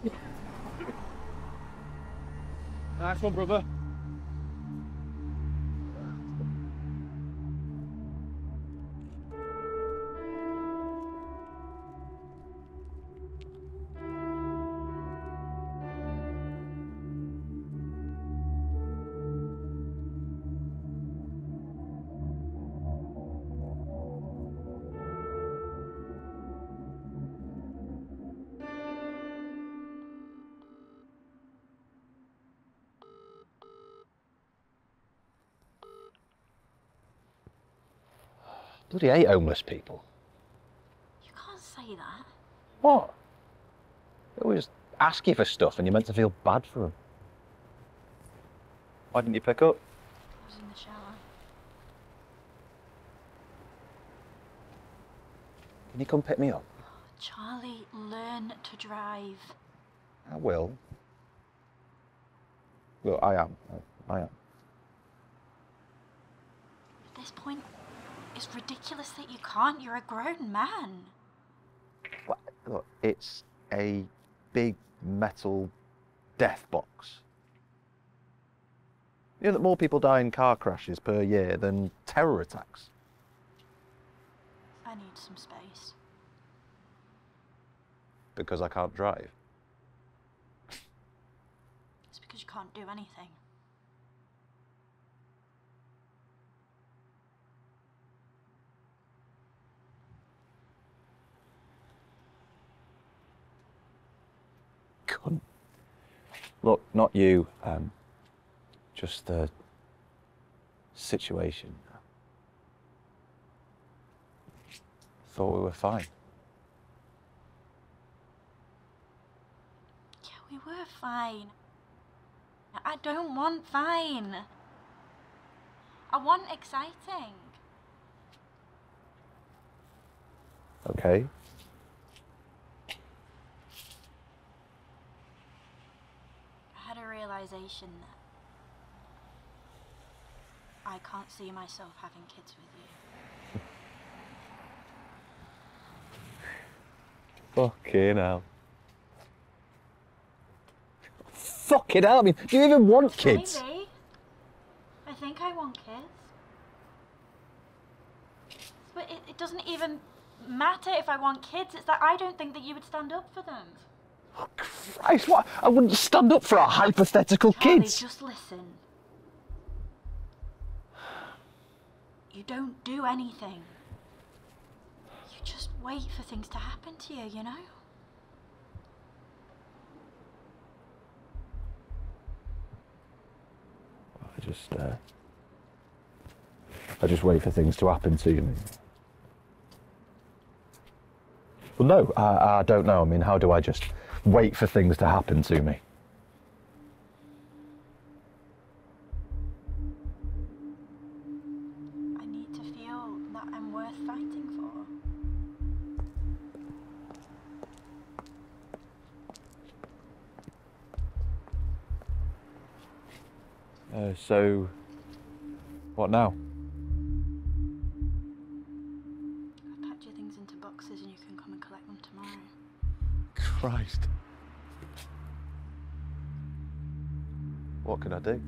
Nice one, brother. Bloody hate homeless people. You can't say that. What? They always ask you for stuff and you're meant to feel bad for them. Why didn't you pick up? I was in the shower. Can you come pick me up? Charlie, learn to drive. I will. Look, I am. At this point, it's ridiculous that you can't. You're a grown man. What? Look, it's a big metal death box. You know that more people die in car crashes per year than terror attacks? I need some space. Because I can't drive? It's because you can't do anything. Cunt. Look, not you, just the situation. Thought we were fine. Yeah, we were fine. I don't want fine. I want exciting. Okay. I had a realization that I can't see myself having kids with you. Fucking hell. Fucking hell, I mean, do you even want kids? Maybe. I think I want kids. But it doesn't even matter if I want kids. It's that I don't think that you would stand up for them. Oh, Christ, what? I wouldn't stand up for our hypothetical Charlie, kids. just listen. You don't do anything. You just wait for things to happen to you, you know? I just wait for things to happen to me. Well, no, I don't know. I mean, how do I just wait for things to happen to me? I need to feel that I'm worth fighting for. So, what now? I've packed your things into boxes and you can come and collect them tomorrow. Christ. What can I do?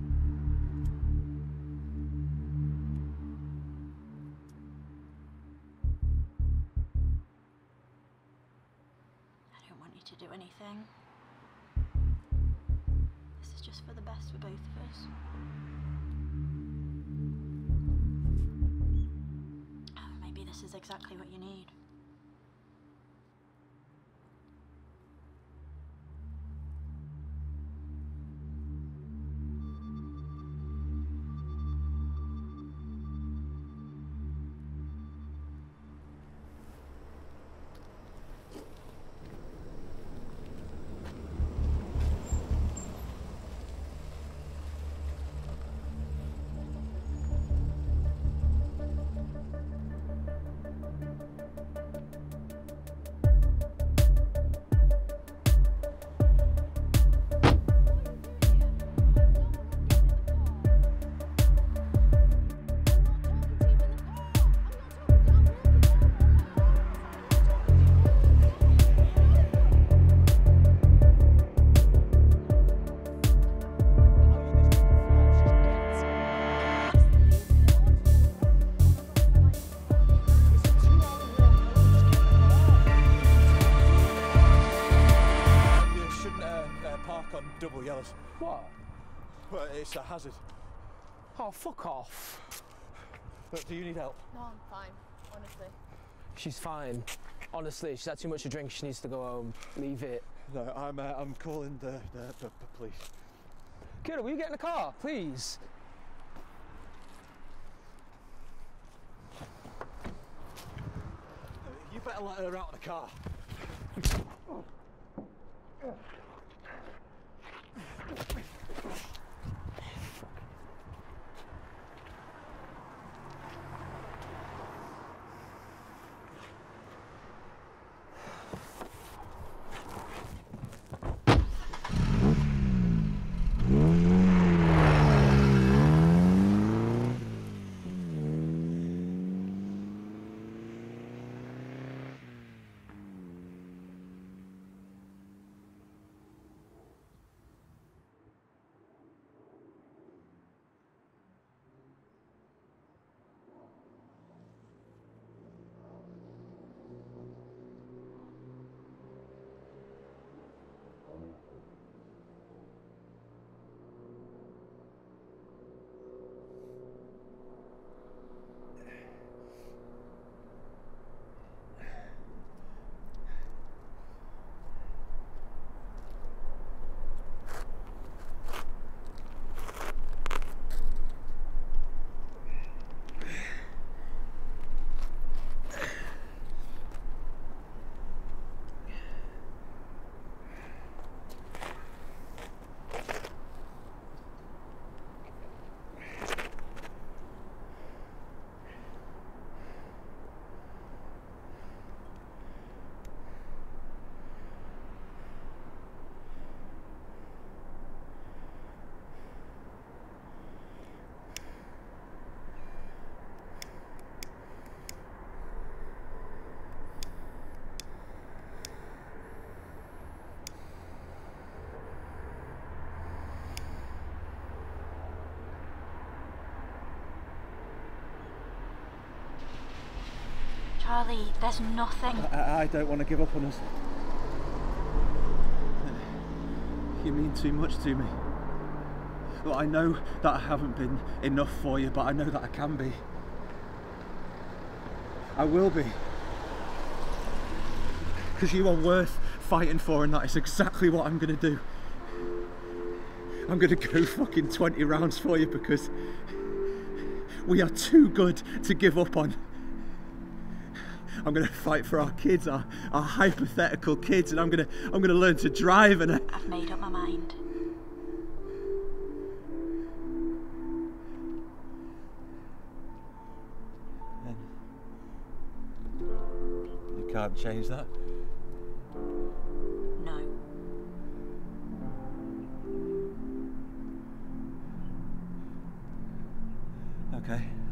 I don't want you to do anything. This is just for the best for both of us. Oh, maybe this is exactly what you need. stuck on double yellows. What? Well, it's a hazard. Oh, fuck off. But do you need help? No, I'm fine, honestly. She's fine. Honestly, she's had too much to drink. She needs to go home. Leave it. No, I'm calling the police. Kiddo, will you get in the car, please? You better let her out of the car. Charlie, there's nothing. I don't want to give up on us. You mean too much to me. Well, I know that I haven't been enough for you, but I know that I can be. I will be. Because you are worth fighting for, and that is exactly what I'm going to do. I'm going to go fucking 20 rounds for you because we are too good to give up on. I'm going to fight for our kids, our hypothetical kids, and I'm going to learn to drive. And I've made up my mind. You can't change that. No. Okay.